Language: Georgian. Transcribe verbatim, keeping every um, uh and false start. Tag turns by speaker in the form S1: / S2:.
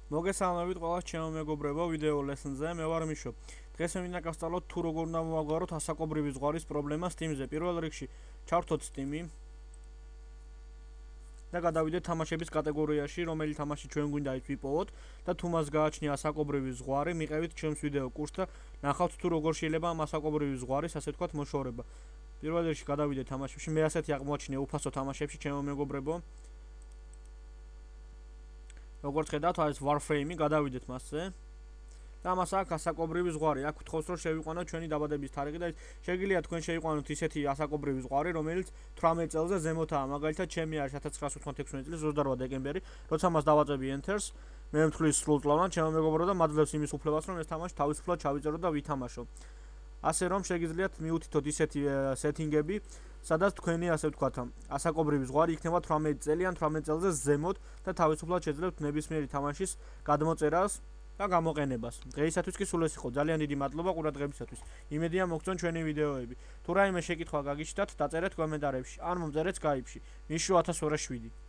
S1: მოგესალმებით ყველას ჩემო მეგობრებო ვიდეო ლესონზე. მე ვარ მიშო. დღეს მე მინდა გავსწავლოთ თუ როგორ უნდა მოვაგვაროთ ასაკობრივი ზღვარის პრობლემა Steam-ზე. პირველ რიგში ჩავრთოთ Steam-ი და გადავიდეთ თამაშების კატეგორიაში, რომელი თამაში ჩვენ გვინდა ის ვიპოვოთ და თუ მას გააჩნია ასაკობრივი ზღვარი, მიყევით ჩემს ვიდეო კურსს და ნახავთ თუ როგორ შეიძლება ამ ასაკობრივი ზღვარის, ასე ვთქვათ, მოშორება. პირველ რიგში გადავიდეთ თამაშებში. მე ასეთი აღმოაჩინე უფასო თამაშებში ჩემო მეგობრებო. როგორც ხედავთ, არის Warframe-ი, გადავიდეთ მასზე. და მას აქვს ასაკობრივი ზღვარი. აქ გთხოვს რომ შევიყვანოთ ჩვენი დაბადების თარიღი და შეგიძლიათ თქვენ შევიყვანოთ ისეთი ასაკობრივი ზღვარი, რომელიც თვრამეტ წელზე ზემოთაა. მაგალითად, ჩემი არის ათას ცხრაასი ოცდაექვსი წლის ოცდარვა დეკემბერი, როცა მას დავაწევი Enter-ს, მე მთვლის სრულწლოვან, ჩემო მეგობრო და მაძლევს იმის უფლებას, რომ ეს თამაში თავისუფლად ჩავიწერო და ვითამაშო. ასე რომ შეგიძლიათ მიუთითოთ ისეთი სეტინგები, სადაც თქვენი ასე ვთქვათ, ასაკობრივი ზღვარი იქნება თვრამეტ წელი ან თვრამეტ წელზე ზემოთ და თავისუფლად შეძლებთ ნებისმიერი თამაშის გადმოწერას და გამოყენებას. დღეისათვის კი სულ ეს იყო. ძალიან დიდი მადლობა ყურადღებისათვის. იმედია მოგწონთ ჩვენი ვიდეოები. თუ რაიმე შეკითხვა გაგიჩნდათ, დაწერეთ კომენტარებში ან მომწერეთ Skype-ში. მიშო ათას ორ შვიდი.